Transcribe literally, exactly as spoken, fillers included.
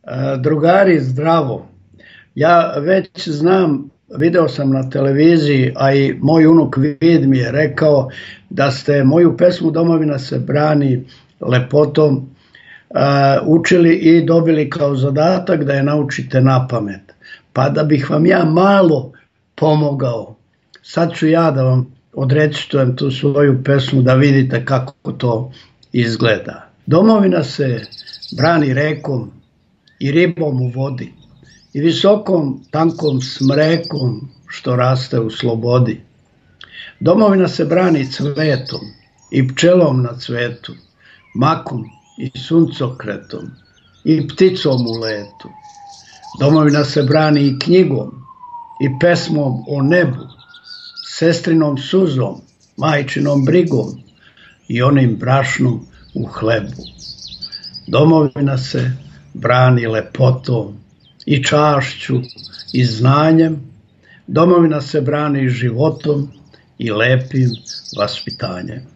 E, Drugari, zdravo. Ja već znam, video sam na televiziji, a i moj unuk Vid mi je rekao da ste moju pesmu Domovina se brani lepotom e, učili i dobili kao zadatak da je naučite na pamet. Pa da bih vam ja malo pomogao, sad ću ja da vam odrecitujem tu svoju pesmu da vidite kako to izgleda. Domovina se brani rekom i ribom u vodi i visokom tankom smrekom što raste u slobodi. Domovina se brani cvetom i pčelom na cvetu, makom i suncokretom i pticom u letu. Domovina se brani i knjigom i pesmom o nebu, sestrinom suzom, majčinom brigom i onim brašnom u hlebu. Domovina se brani lepotom i čašću i znanjem. Domovina se brani životom i lepim vaspitanjem.